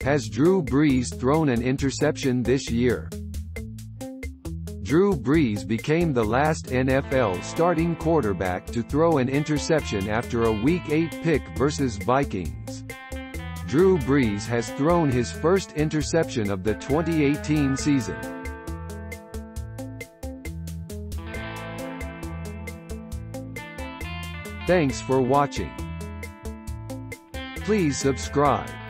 Has Drew Brees thrown an interception this year? Drew Brees became the last NFL starting quarterback to throw an interception after a Week 8 pick versus Vikings. Drew Brees has thrown his first interception of the 2018 season. Thanks for watching. Please subscribe.